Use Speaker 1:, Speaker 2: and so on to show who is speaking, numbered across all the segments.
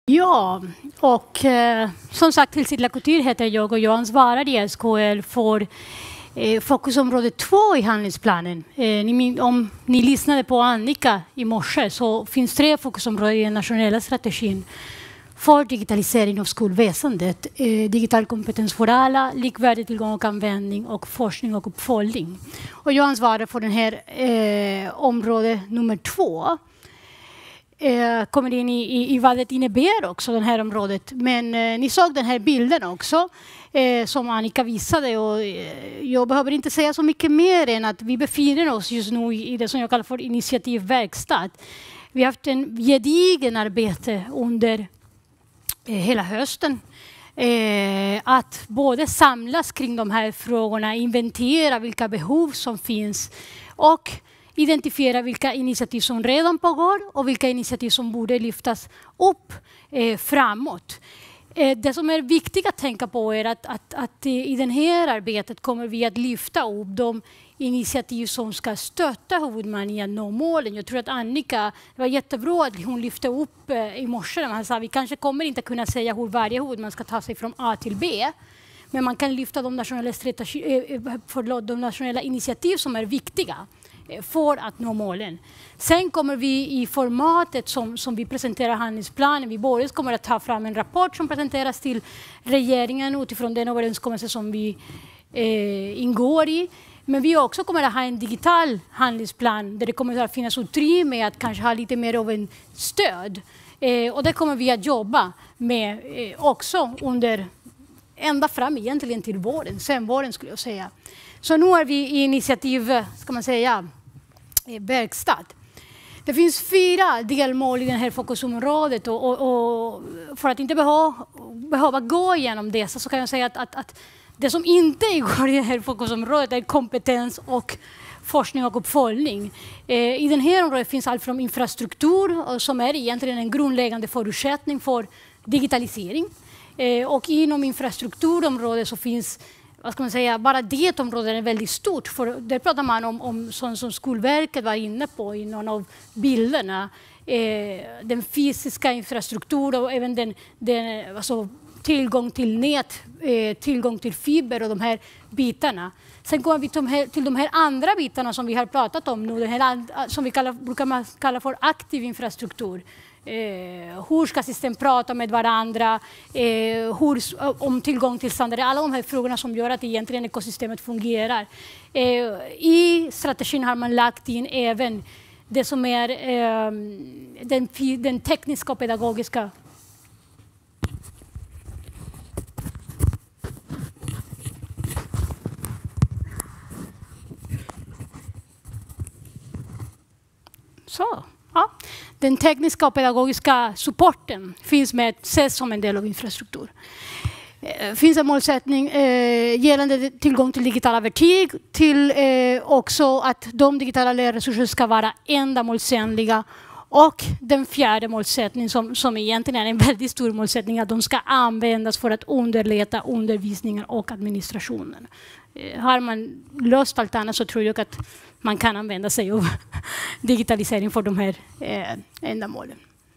Speaker 1: Ja, och som sagt, Tillsittla Kultur heter jag och jag ansvarar i SKL för fokusområde 2 i handlingsplanen. Om ni lyssnade på Annika i morse så finns 3 fokusområden i den nationella strategin för digitalisering av skolväsendet. Digital kompetens för alla, likvärdig tillgång och användning och forskning och uppföljning. Och jag ansvarar för den här område nummer 2. Kommer in i vad det innebär också, det här området. Men ni såg den här bilden också som Annika visade. Och, jag behöver inte säga så mycket mer än att vi befinner oss just nu i det som jag kallar för initiativverkstad. Vi har haft en gedigen arbete under hela hösten. Att både samlas kring de här frågorna, inventera vilka behov som finns och identifiera vilka initiativ som redan pågår och vilka initiativ som borde lyftas upp framåt. Det som är viktigt att tänka på är att i det här arbetet kommer vi att lyfta upp de initiativ som ska stötta huvudmannen i att nå målen. Jag tror att Annika, det var jättebra att hon lyfte upp i morse när han sa att vi kanske kommer inte kunna säga hur varje huvudman ska ta sig från A till B. Men man kan lyfta de nationella initiativ som är viktiga för att nå målen. Sen kommer vi i formatet som vi presenterar handlingsplanen. Vi både kommer att ta fram en rapport som presenteras till regeringen utifrån den överenskommelse som vi ingår i. Men vi också kommer att ha en digital handlingsplan där det kommer att finnas utrymme att kanske ha lite mer av en stöd. Och det kommer vi att jobba med också under ända fram egentligen till våren, sen våren skulle jag säga. Så nu är vi i initiativ, ska man säga, verkstad. Det finns 4 delmål i det här fokusområdet och för att inte behöva gå igenom dessa så kan jag säga att det som inte ingår i det här fokusområdet är kompetens och forskning och uppföljning. I den här området finns allt från infrastruktur som är egentligen en grundläggande förutsättning för digitalisering. Och inom infrastrukturområdet så finns, vad ska man säga, bara det området är väldigt stort. För där pratar man om sånt som Skolverket var inne på i någon av bilderna. Den fysiska infrastrukturen och även alltså, tillgång till nät, tillgång till fiber och de här bitarna. Sen går vi till de här andra bitarna som vi har pratat om nu, som vi brukar kalla för aktiv infrastruktur. Hur ska system prata med varandra, om tillgång till standarder, alla de här frågorna som gör att egentligen ekosystemet fungerar. I strategin har man lagt in även det som är den tekniska och pedagogiska Den tekniska och pedagogiska supporten finns med, ses som en del av infrastruktur. Finns en målsättning gällande tillgång till digitala verktyg, till också att de digitala lärresurser ska vara ändamålsenliga. Och den 4:e målsättningen som egentligen är en väldigt stor målsättning, att de ska användas för att underlätta undervisningen och administrationen. Har man löst allt annat så tror jag att man kan använda sig av digitalisering för de här ändamålen.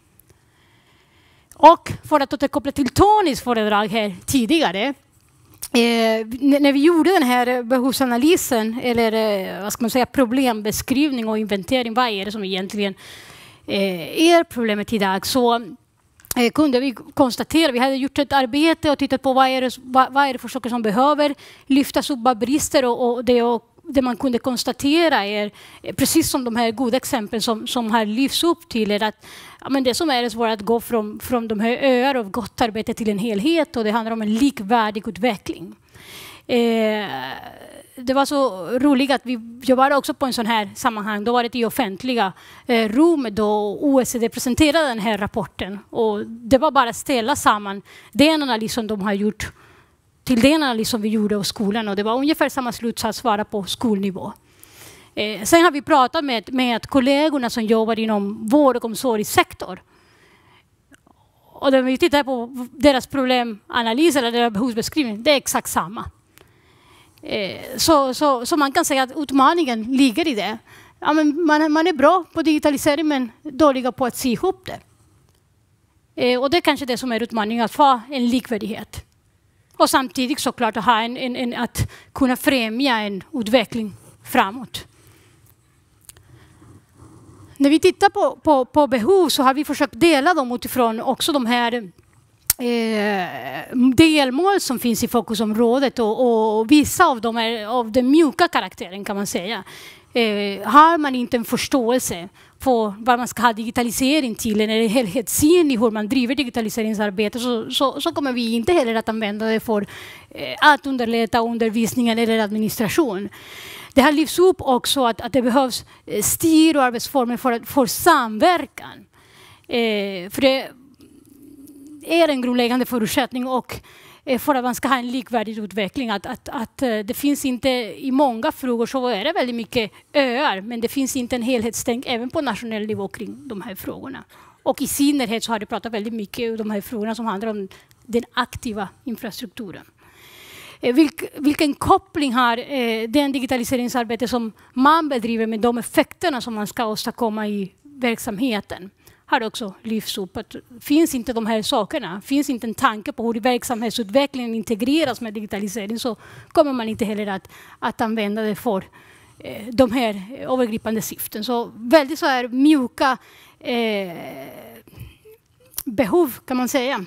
Speaker 1: Och för att återkoppla till Tonys föredrag här tidigare. När vi gjorde den här behovsanalysen, eller vad ska man säga, problembeskrivning och inventering, vad är det som egentligen är problemet idag, så kunde vi konstatera, vi hade gjort ett arbete och tittat på vad är det för saker som behöver lyftas upp, vad brister, och det man kunde konstatera är, precis som de här goda exemplen som här lyfts upp till, är att men det som är svårt att gå från de här öar av gott arbete till en helhet, och det handlar om en likvärdig utveckling. Det var så roligt att vi jobbade också på en sån här sammanhang. Då var det i offentliga rum då OECD presenterade den här rapporten. Och det var bara att ställa samman den analys som de har gjort till den analys som vi gjorde av skolan. Och det var ungefär samma slutsats vara på skolnivå. Sen har vi pratat med kollegorna som jobbar inom vård- och omsorgssektor. Och när vi tittar på deras problemanalys eller deras behovsbeskrivning, det är exakt samma. Så man kan säga att utmaningen ligger i det. Ja, men man är bra på digitalisering men dåliga på att se ihop det. Och det är kanske det som är utmaningen, att få en likvärdighet. Och samtidigt såklart att, ha att kunna främja en utveckling framåt. När vi tittar på behov så har vi försökt dela dem utifrån också de här delmål som finns i fokusområdet, och vissa av dem är av den mjuka karaktären, kan man säga. Har man inte en förståelse på vad man ska ha digitalisering till, eller helhetssyn i hur man driver digitaliseringsarbete, så kommer vi inte heller att använda det för att underlätta undervisningen eller administration. Det har lyfts upp också att det behövs styr och arbetsformer för samverkan. För det är en grundläggande förutsättning, och för att man ska ha en likvärdig utveckling. Att det finns inte, i många frågor så är det väldigt mycket öar, men det finns inte en helhetstänk även på nationell nivå kring de här frågorna. Och i synnerhet så har det pratat väldigt mycket om de här frågorna som handlar om den aktiva infrastrukturen. Vilken koppling har den digitaliseringsarbete som man bedriver med de effekterna som man ska åstadkomma i verksamheten? Har också lyfts upp. Att finns inte de här sakerna, finns inte en tanke på hur verksamhetsutvecklingen integreras med digitalisering, så kommer man inte heller att använda det för de här övergripande syften. Så väldigt så här mjuka behov, kan man säga.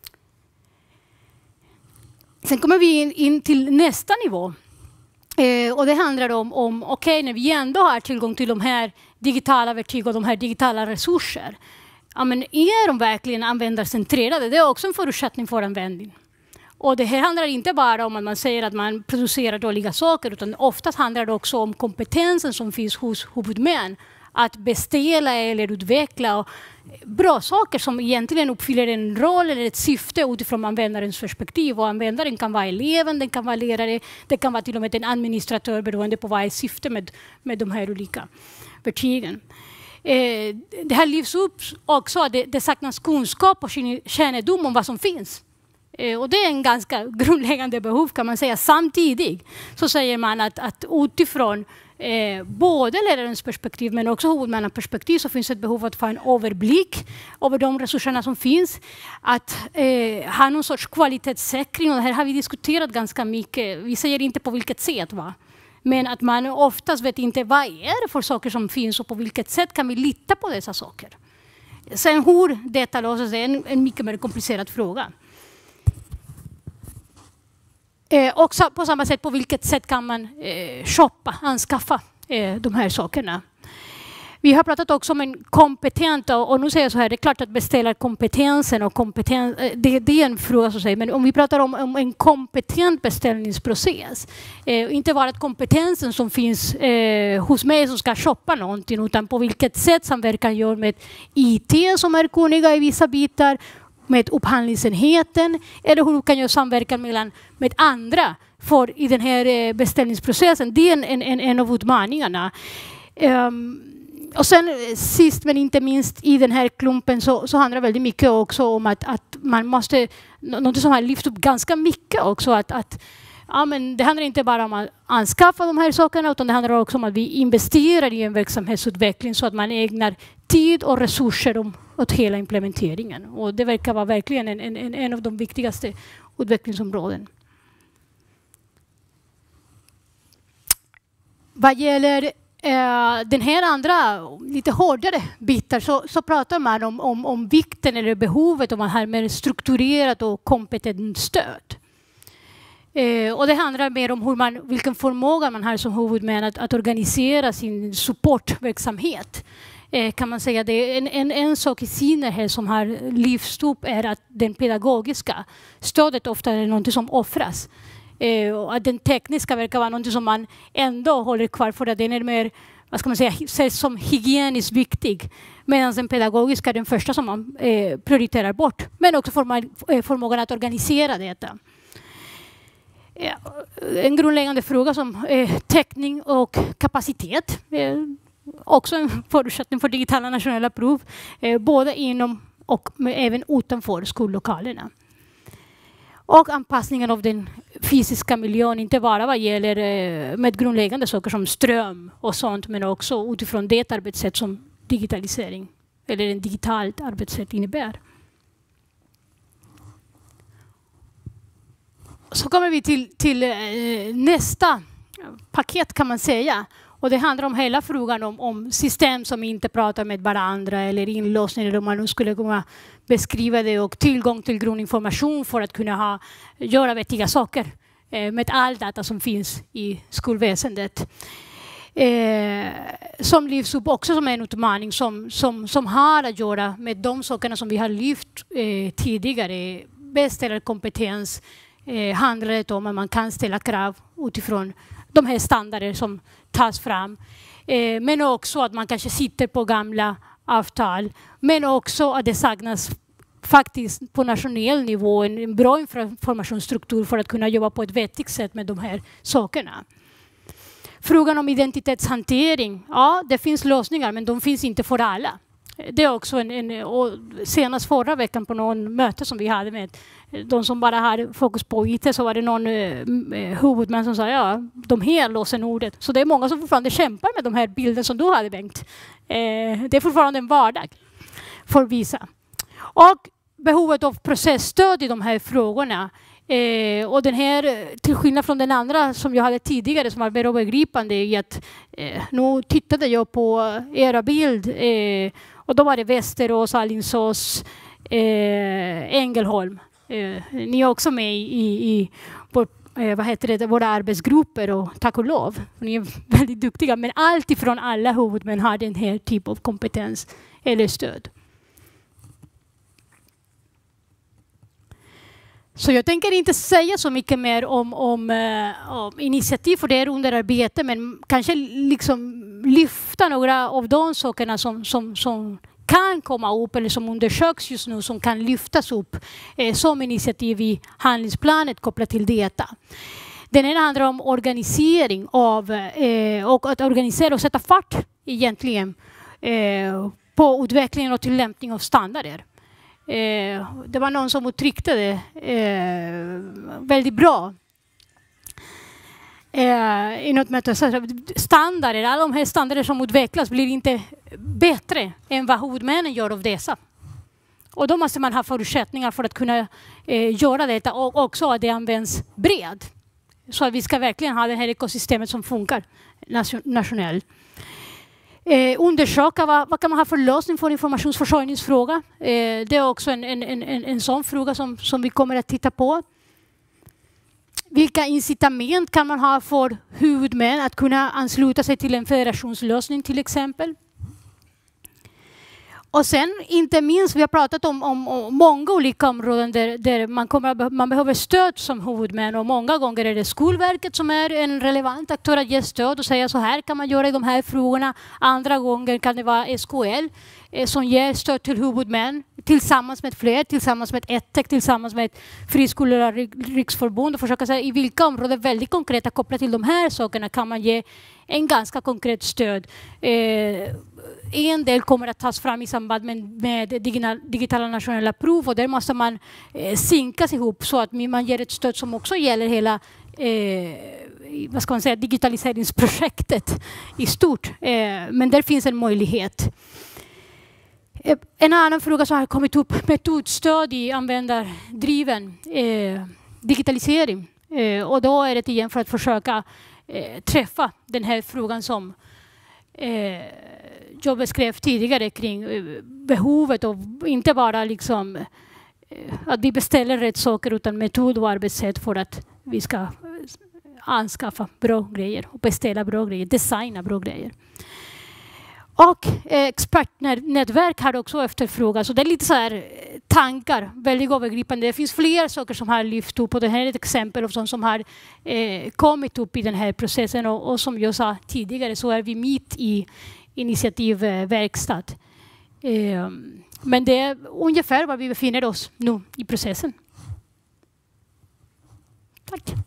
Speaker 1: Sen kommer vi in till nästa nivå. Och det handlar om okej, när vi ändå har tillgång till de här digitala verktyg och de här digitala resurser, ja, men är de verkligen användarcentrerade? Det är också en förutsättning för användning. Och det här handlar inte bara om att man säger att man producerar dåliga saker, utan oftast handlar det också om kompetensen som finns hos huvudmän att beställa eller utveckla bra saker som egentligen uppfyller en roll eller ett syfte utifrån användarens perspektiv. Och användaren kan vara eleven, den kan vara lärare, det kan vara till och med en administratör, beroende på vad är syfte med de här olika verktygen. Det här lyfts upp också att det saknas kunskap och kännedom om vad som finns. Och det är en ganska grundläggande behov, kan man säga. Samtidigt så säger man att utifrån både lärarens perspektiv men också huvudmannens perspektiv så finns ett behov att få en överblick över de resurserna som finns. Att ha någon sorts kvalitetssäkring, och det här har vi diskuterat ganska mycket. Vi säger inte på vilket sätt, va? Men att man oftast vet inte vad är det för saker som finns och på vilket sätt kan vi lita på dessa saker. Sen hur detta löses är en mycket mer komplicerad fråga. Och på samma sätt, på vilket sätt kan man anskaffa de här sakerna. Vi har pratat också om en kompetent, och nu säger jag så här, det är klart att beställarkompetensen och kompetens, det är en fråga så att säga, men om vi pratar om en kompetent beställningsprocess, inte bara att kompetensen som finns hos mig som ska shoppa någonting, utan på vilket sätt samverkan gör med IT som är kunniga i vissa bitar, med upphandlingsenheten, eller hur kan jag samverka med andra för i den här beställningsprocessen. Det är en av utmaningarna. Och sen sist men inte minst i den här klumpen så handlar det väldigt mycket också om att man måste, något som har lyft upp ganska mycket också, att ja, men det handlar inte bara om att anskaffa de här sakerna, utan det handlar också om att vi investerar i en verksamhetsutveckling så att man ägnar tid och resurser åt hela implementeringen. Och det verkar vara verkligen en av de viktigaste utvecklingsområden. Vad gäller den här andra lite hårdare bitar så pratar man om vikten eller behovet av att ha mer strukturerat och kompetent stöd. Och det handlar mer om vilken förmåga man har som huvudman att organisera sin supportverksamhet. Kan man säga det. En sak i synnerhet som har lyfts upp är att den pedagogiska stödet ofta är något som offras. Och att den tekniska verkar vara något som man ändå håller kvar för att den är mer, vad ska man säga, ses som hygieniskt viktig. Medan den pedagogiska är den första som man prioriterar bort. Men också förmågan att organisera detta. En grundläggande fråga som täckning och kapacitet. Också en förutsättning för digitala nationella prov. Både inom och även utanför skollokalerna. Och anpassningen av den fysiska miljön, inte bara vad gäller med grundläggande saker som ström och sånt, men också utifrån det arbetssätt som digitalisering eller en digitalt arbetssätt innebär. Så kommer vi till nästa paket kan man säga. Och det handlar om hela frågan om system som inte pratar med varandra eller inlåsning, eller om man nu skulle kunna beskriva det, och tillgång till grundinformation för att kunna göra vettiga saker med all data som finns i skolväsendet. Som lyfts upp också som en utmaning som har att göra med de sakerna som vi har lyft tidigare. Beställarkompetens handlar det om att man kan ställa krav utifrån de här standarder som tas fram. Men också att man kanske sitter på gamla avtal. Men också att det saknas faktiskt på nationell nivå en bra informationsstruktur för att kunna jobba på ett vettigt sätt med de här sakerna. Frågan om identitetshantering. Ja, det finns lösningar, men de finns inte för alla. Det är också och senast förra veckan på någon möte som vi hade med de som bara hade fokus på IT, så var det någon huvudman som sa de här lösenordet. Så det är många som fortfarande kämpar med de här bilderna som du hade, Bengt. Det är fortfarande en vardag för vissa. Och behovet av processstöd i de här frågorna. Och den här, till skillnad från den andra som jag hade tidigare som var mer övergripande, i att nu tittade jag på era bild och då var det Västerås, Alingsås, Ängelholm. Ni är också med i våra arbetsgrupper, och tack och lov. Ni är väldigt duktiga, men allt ifrån alla huvudmän har den här typen av kompetens eller stöd. Så jag tänker inte säga så mycket mer om initiativ, för det är under arbete, men kanske liksom lyfta några av de sakerna som kan komma upp eller som undersöks just nu, som kan lyftas upp som initiativ i handlingsplanet kopplat till detta. Den ena handlar om organisering och att organisera och sätta fart egentligen på utvecklingen och tillämpning av standarder. Det var någon som uttryckte det väldigt bra. I något möte, standarder, alla de här standarder som utvecklas blir inte bättre än vad huvudmännen gör av dessa. Och då måste man ha förutsättningar för att kunna göra detta, och också att det används bred. Så att vi ska verkligen ha det här ekosystemet som funkar nationellt. Undersöka vad kan man ha för lösning för informationsförsörjningsfråga. Det är också en sån fråga som vi kommer att titta på. Vilka incitament kan man ha för huvudmän att kunna ansluta sig till en federationslösning till exempel? Och sen inte minst, vi har pratat om många olika områden där man behöver stöd som huvudmän, och många gånger är det Skolverket som är en relevant aktör att ge stöd och säga så här kan man göra i de här frågorna. Andra gånger kan det vara SKL som ger stöd till huvudmän tillsammans med fler, tillsammans med ETTEC, tillsammans med Friskolornas riksförbund, och försöka säga i vilka områden väldigt konkreta kopplat till de här sakerna kan man ge en ganska konkret stöd. En del kommer att tas fram i samband med digitala nationella prov, och där måste man synkas ihop så att man ger ett stöd som också gäller hela vad ska man säga, digitaliseringsprojektet i stort. Men där finns en möjlighet. En annan fråga som har kommit upp, metodstöd i användardriven digitalisering. Och då är det igen för att försöka träffa den här frågan som jag beskrev tidigare kring behovet av inte bara liksom att vi beställer rätt saker, utan metod och arbetssätt för att vi ska anskaffa bra grejer och beställa bra grejer, designa bra grejer. Och expertnätverk har också efterfrågat. Så det är lite så här tankar, väldigt övergripande. Det finns fler saker som har lyft upp, och det här är ett exempel av sånt som har kommit upp i den här processen. Och som jag sa tidigare så är vi mitt i initiativverkstad. Men det är ungefär var vi befinner oss nu i processen. Tack.